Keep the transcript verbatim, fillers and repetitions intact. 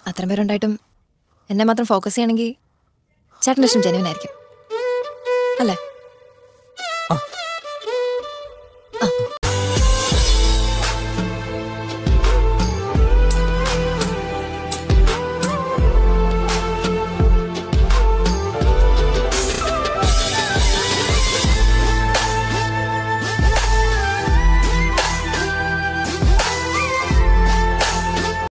അത്രയും പേരുണ്ടായിട്ടും എന്നെ മാത്രം ഫോക്കസ് ചെയ്യണമെങ്കിൽ ചേട്ടൻ്റെ ഇഷ്ടം ജെനുവിൻ ആയിരിക്കും അല്ലേ? ആ